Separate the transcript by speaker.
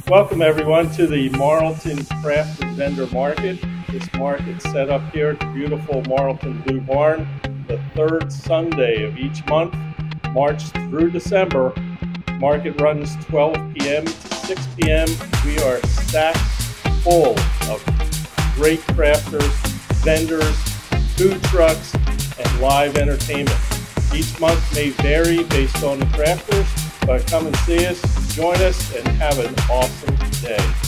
Speaker 1: Welcome everyone to the Marlton Craft and Vendor Market. This market set up here at the beautiful Marlton Blue Barn, the third Sunday of each month, March through December. Market runs 12 p.m. to 6 p.m. We are stacked full of great crafters, vendors, food trucks, and live entertainment. Each month may vary based on the crafters, but come and see us, join us, and have an awesome day.